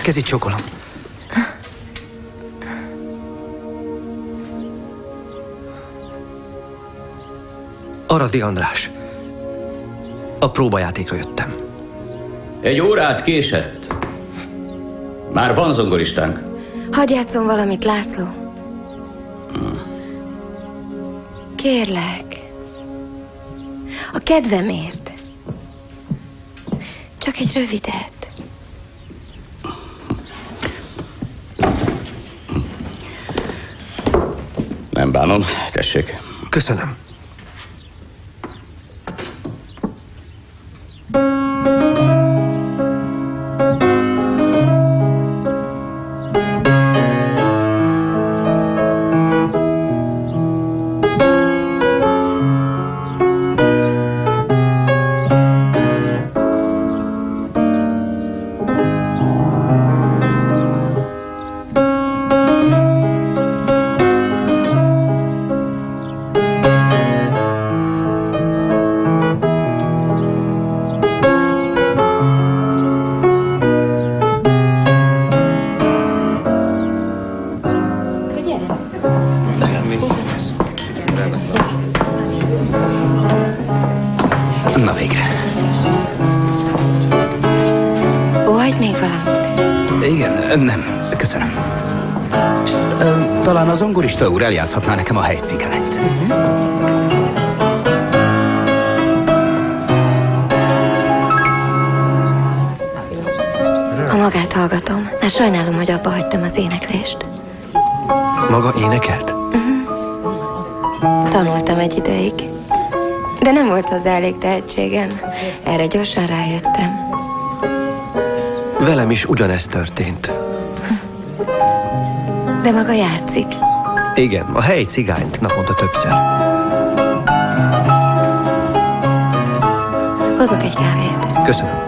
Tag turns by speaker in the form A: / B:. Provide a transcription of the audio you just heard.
A: Kezit csókolom. Aradi András. A próbajátékra jöttem.
B: Egy órát késett. Már van zongoristánk.
C: Hadd játszom valamit, László. Kérlek. A kedvemért. Csak egy rövidet.
B: Nem bánom, tessék.
A: Köszönöm. Na végre.
C: Óhajt még valamit?
A: Igen, nem. Köszönöm. Talán a zongorista úr eljátszhatná nekem a helycigányt.
C: Ha magát hallgatom, már sajnálom, hogy abba hagytam az éneklést.
A: Maga énekelt?
C: Tanultam egy ideig, de nem volt hozzá elég tehetségem. Erre gyorsan rájöttem.
A: Velem is ugyanezt történt.
C: De maga játszik.
A: Igen, a helyi cigányt naponta többször.
C: Hozok egy kávét.
A: Köszönöm.